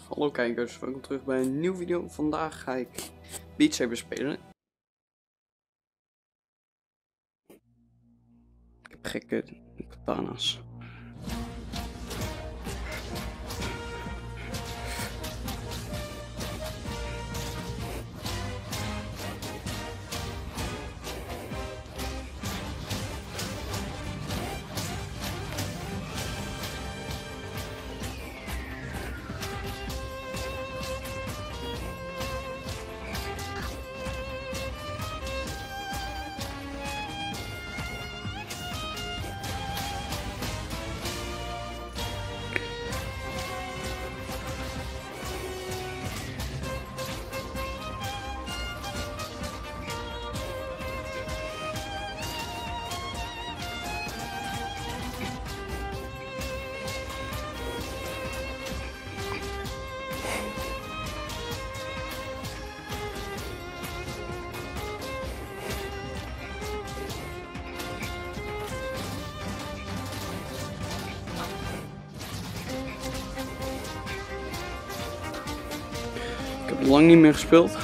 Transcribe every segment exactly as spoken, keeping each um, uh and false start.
Hallo kijkers, welkom terug bij een nieuwe video. Vandaag ga ik Beat Saber spelen. Ik heb gekke katana's. Ik heb lang niet meer gespeeld.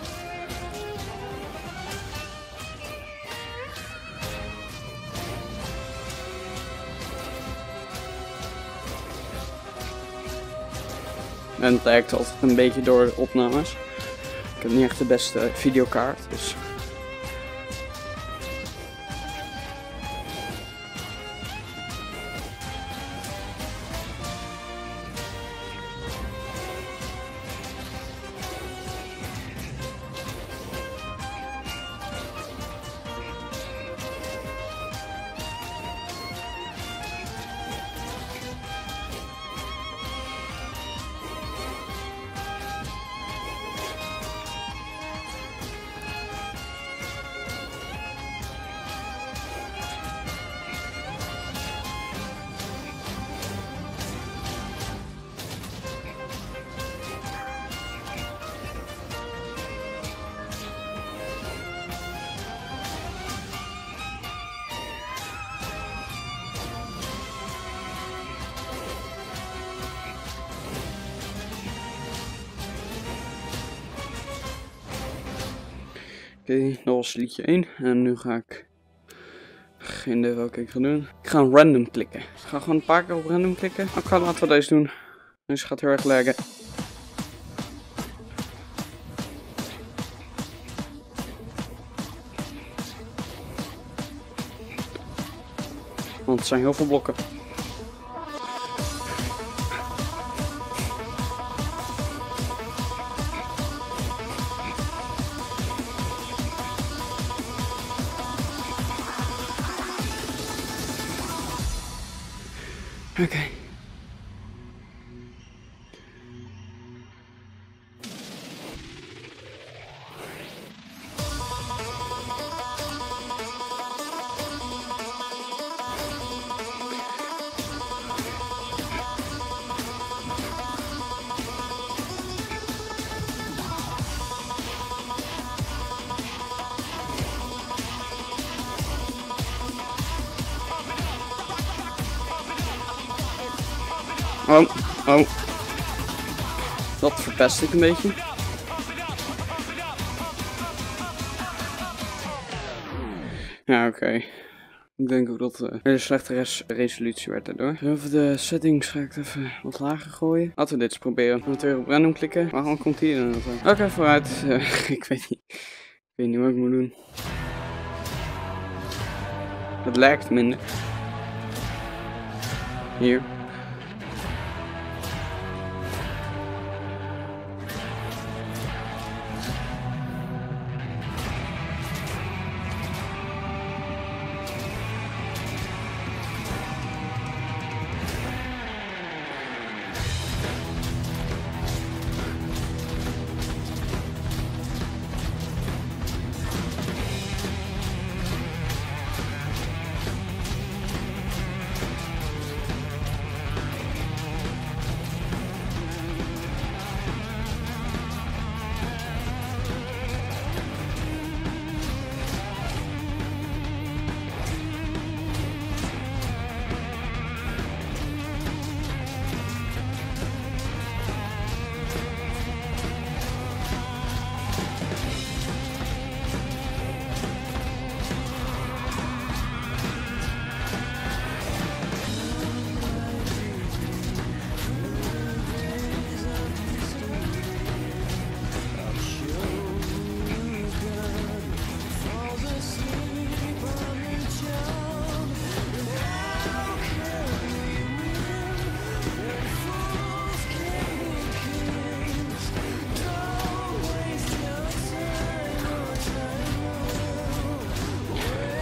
En het lijkt altijd een beetje door de opnames. Ik heb niet echt de beste videokaart, dus... Oké, okay, dat was liedje één en nu ga ik, geen idee welke ik ga doen. Ik ga een random klikken. Ik ga gewoon een paar keer op random klikken. Oké, okay, laten we deze doen. Deze gaat heel erg leggen. Want het zijn heel veel blokken. Oké. Okay. Oh, oh. Dat verpest ik een beetje. Ja, oké. Okay. Ik denk ook dat het een hele slechte res resolutie werd daardoor. Over de settings ga ik het even wat lager gooien. Laten we dit eens proberen. We moeten weer op random klikken. Waarom komt hier dan? Oké, okay, vooruit. Uh, ik weet niet. Ik weet niet wat ik moet doen. Het lijkt minder. Hier.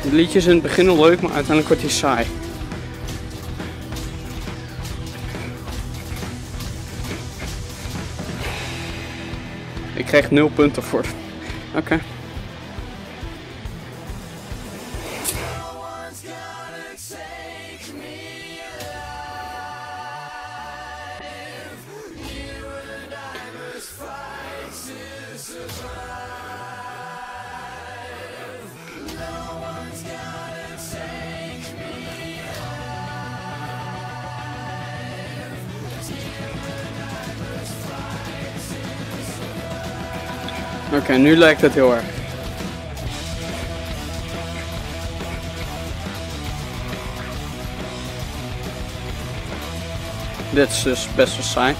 Het liedje is in het begin al leuk, maar uiteindelijk wordt hij saai. Ik kreeg nul punten voor. Oké. Okay. Oké, okay, nu lijkt het heel erg. Dit is dus best wel saai.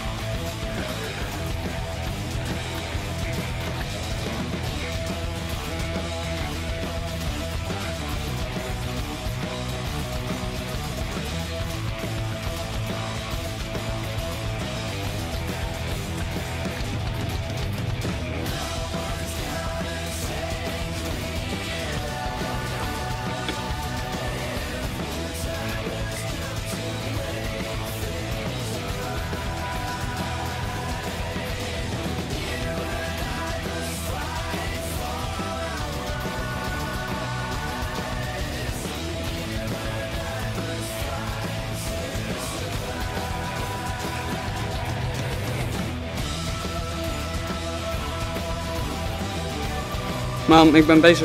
Mam, ik ben bezig.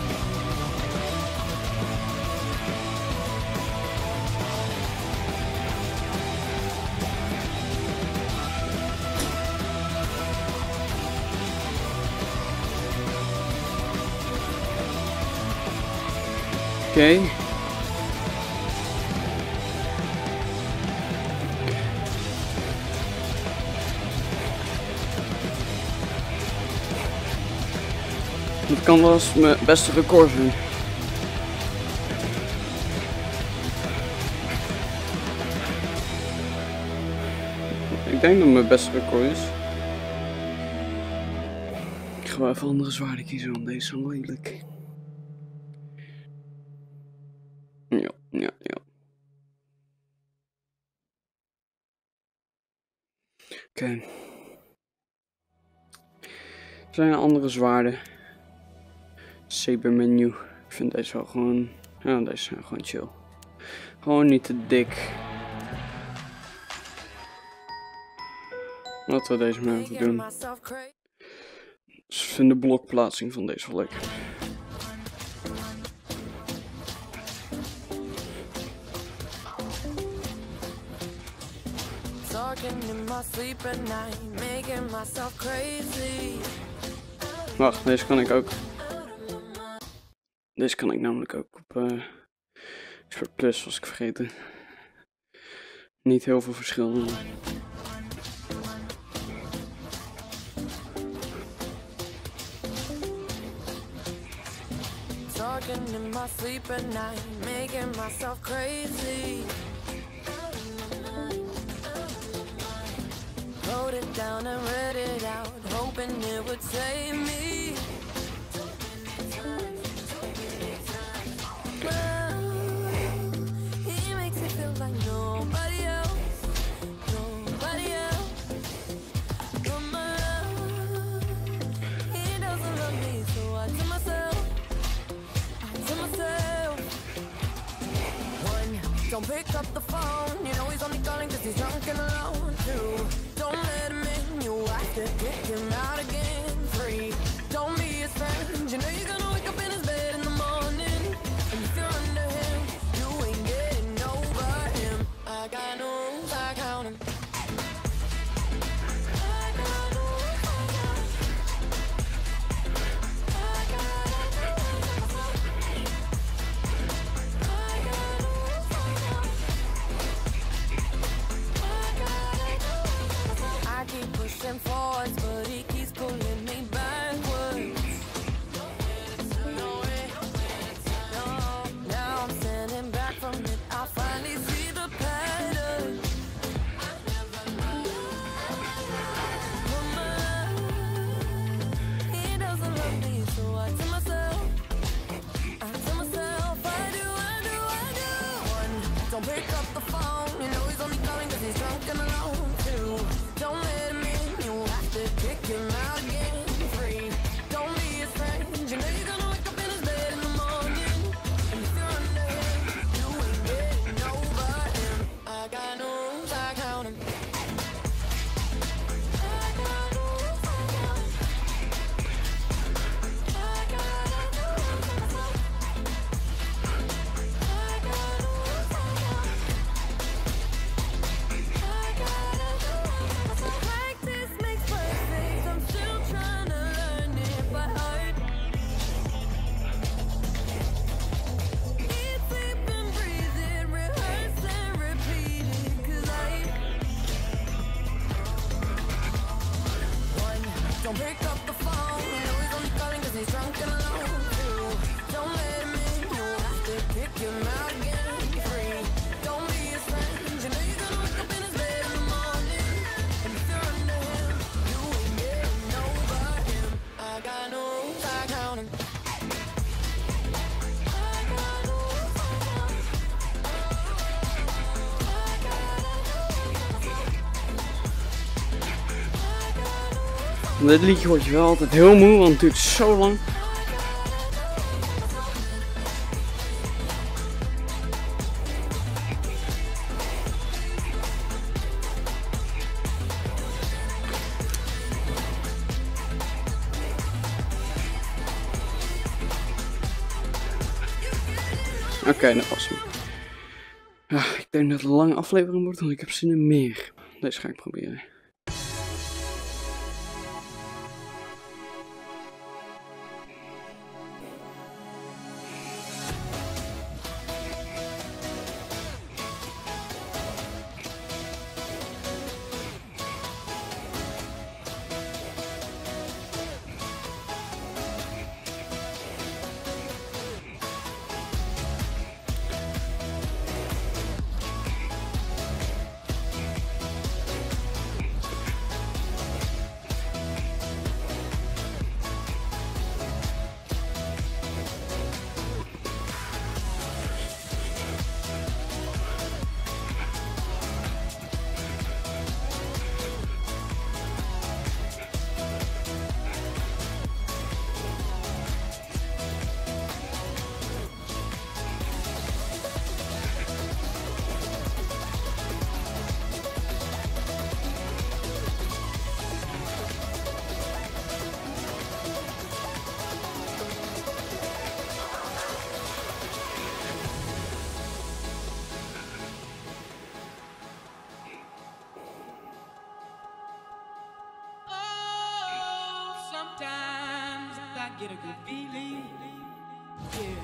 Oké. Okay. Dat kan wel eens mijn beste record zijn. Ik denk dat het mijn beste record is. Ik ga wel even andere zwaarden kiezen, want deze is wel lelijk. Ja, ja, ja. Oké. Okay. Zijn er andere zwaarden? Saber menu. Ik vind deze wel gewoon. Ja, deze zijn gewoon chill. Gewoon niet te dik. Laten we deze maar even doen. Dus ik vind de blokplaatsing van deze wel leuk. Wacht, deze kan ik ook. Deze kan ik namelijk ook op uh, Expert Plus, was ik vergeten. Niet heel veel verschil. Talking in my sleep at night, making myself crazy. Wrote it down and read it out, hoping it would save me. Well, he makes me feel like nobody else, nobody else. But my love, he doesn't love me, so I tell myself, I tell myself. One, don't pick up the phone, you know he's only calling cause he's drunk and alone. Two, don't let him in, you have to kick him out again. Three, don't be his friend, you know you're gonna wake up in his bed in the morning. And if you're under him, you ain't getting over him. I got no rules, I count him. I got no rules, I count him. I got no rules, I count him. I got no rules, I count him. I got Don't pick up the phone, you know he's only calling cause he's drunk and alone too. Don't let him in, you'll have to kick him out again. Free, don't be his friend, you know you're gonna wake up in his bed in the morning. And if you're under him, you ain't getting over him. I got no rules, I count him. I got no rules, I count him. I gotta do it myself. I got no rules, I count him. I gotta do it myself. Practice makes perfect, I'm still trying to learn it by heart. Eat, sleep and breathe it, rehearse and repeat it, cause I One, don't pick up the phone, you know he's only calling cause he's drunk and alone. Two, don't let him in, you'll have to kick him out again. Three, don't be his friend, you know you're gonna wake up in his bed in the morning. And if you're under him, you ain't getting over him. I got no rules, I count him. I got no rules, I count him. I gotta do it myself. I got no rules, Dit liedje word je wel altijd heel moe, want het duurt zo lang. Oké, okay, dat was hem. Ja, ik denk dat het een lange aflevering wordt, want ik heb zin in meer. Deze ga ik proberen. Get a good feeling, yeah.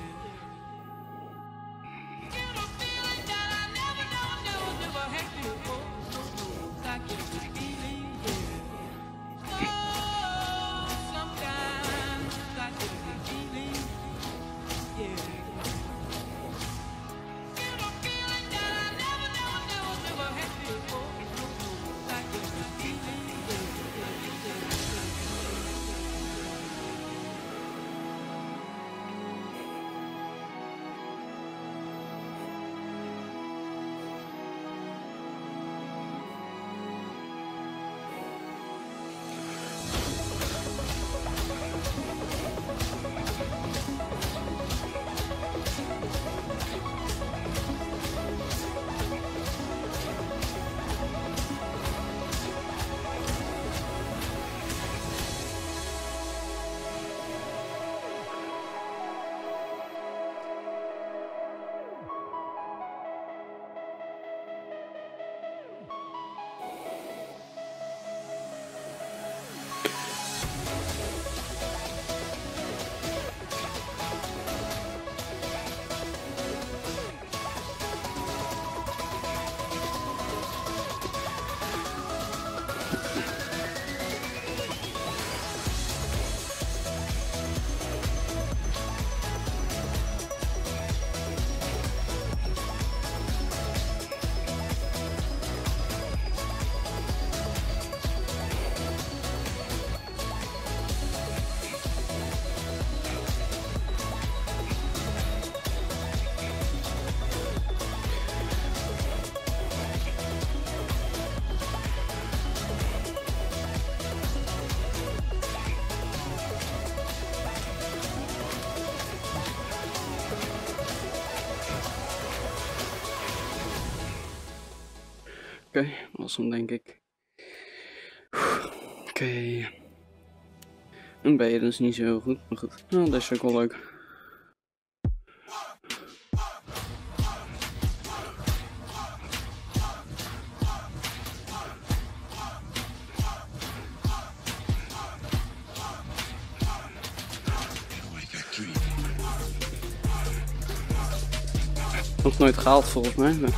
Get a feeling that I never, never, never, never had before. I get a good feeling, yeah. Oh, sometimes I get a good feeling, yeah. Get a feeling that I never, never, never, never had before. I get a good feeling, yeah. Oké, okay, was hem denk ik. Oké. Okay. Een B, dat is niet zo heel goed, maar goed. Nou, dat is ook wel leuk. Nog nooit gehaald volgens mij. Maar...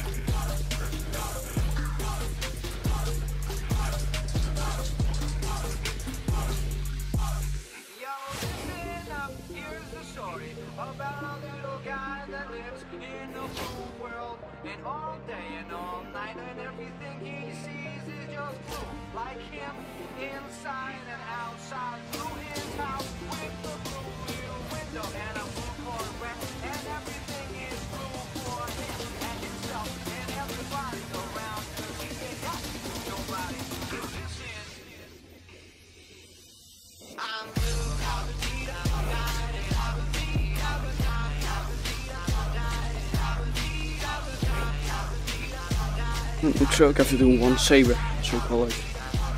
Ik zou ook even doen, One Saber. Dat is ook wel leuk.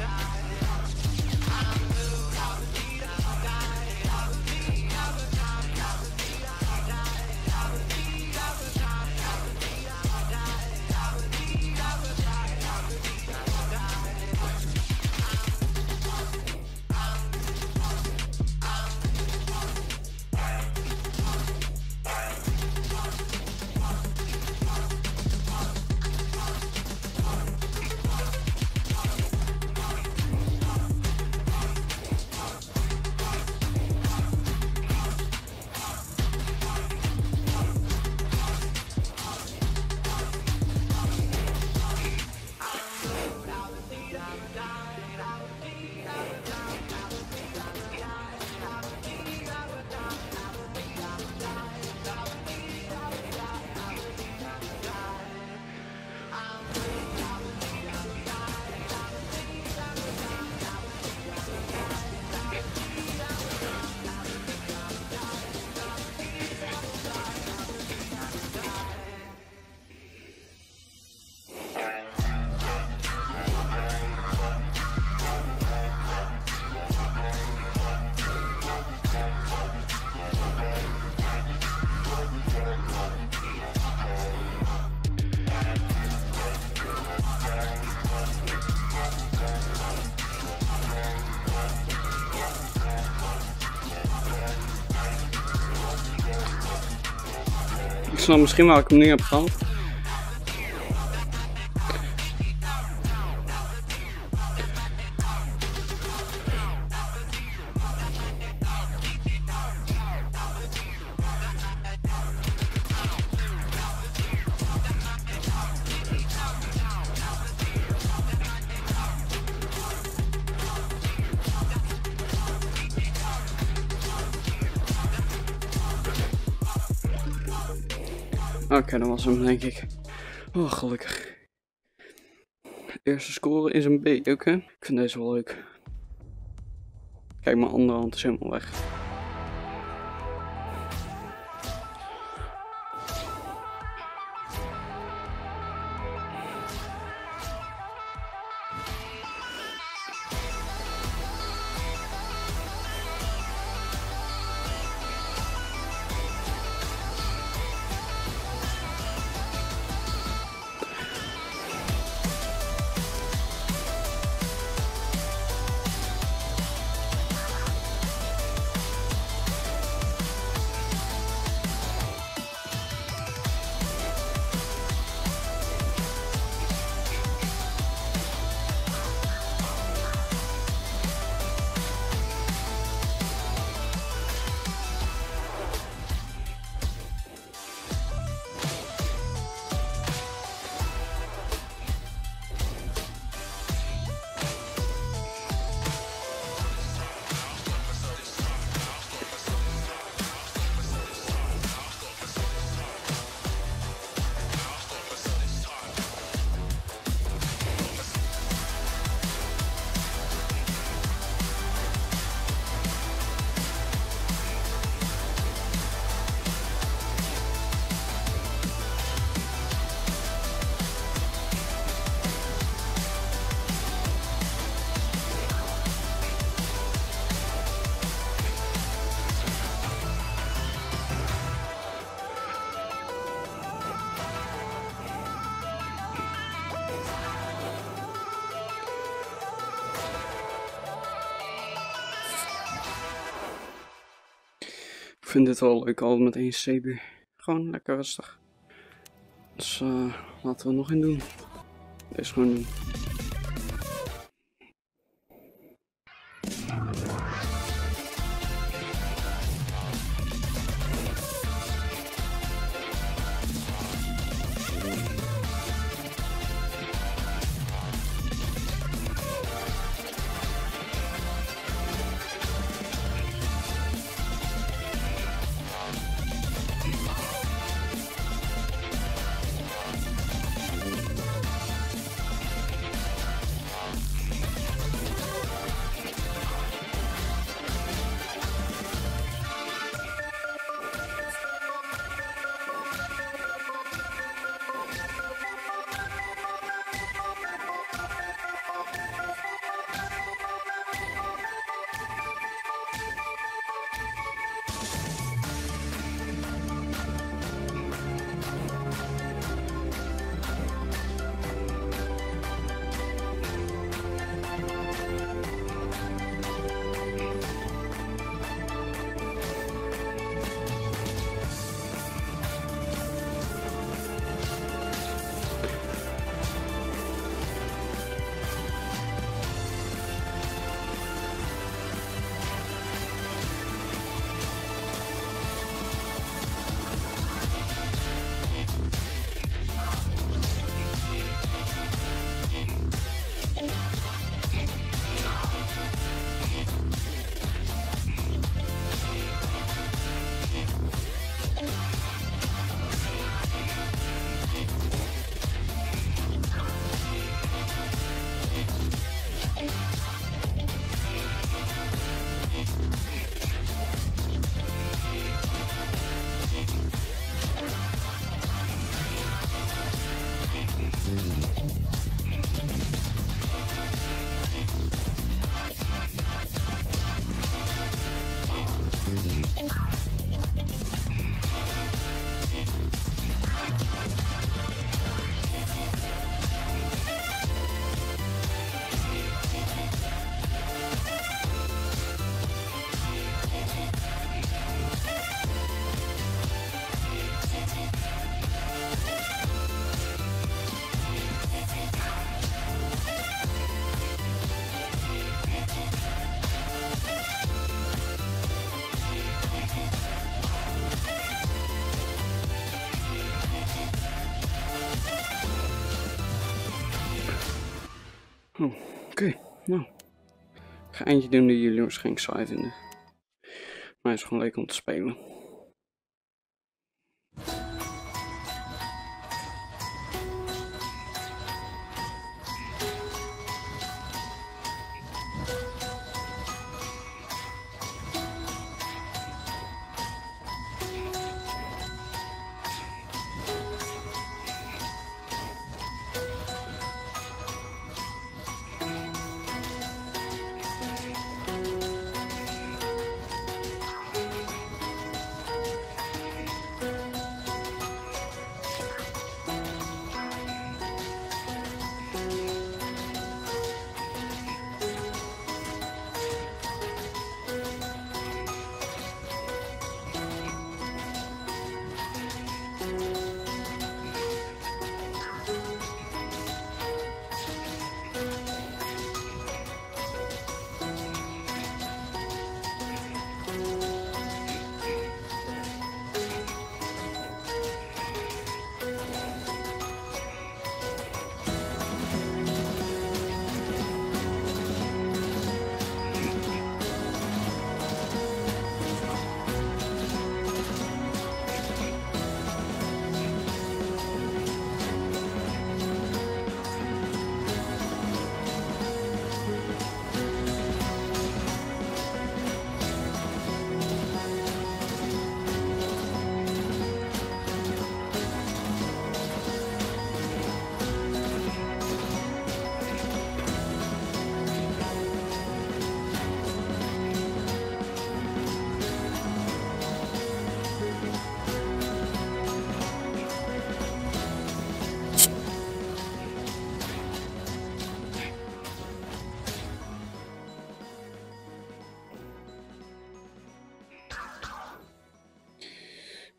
Ik snap misschien wel dat ik hem nu heb gehad. Oké, okay, dat was hem denk ik. Oh, gelukkig. Eerste score is een B, oké. Okay. Ik vind deze wel leuk. Kijk, mijn andere hand is helemaal weg. vind dit wel leuk al met één C-bier. Gewoon lekker rustig. Dus uh, laten we er nog in doen. Deze gewoon doen. Oh, oké. Okay. Nou. Ik ga eentje doen die jullie waarschijnlijk saai vinden. Maar het is gewoon leuk om te spelen.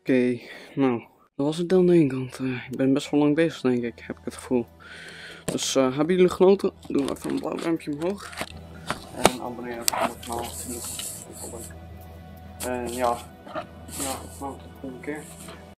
Oké, nou, dat was het dan denk ik, want uh, ik ben best wel lang bezig denk ik, heb ik het gevoel. Dus uh, hebben jullie genoten? Doe even een blauw duimpje omhoog. En abonneer op mijn kanaal. En ja, ja, tot de volgende keer.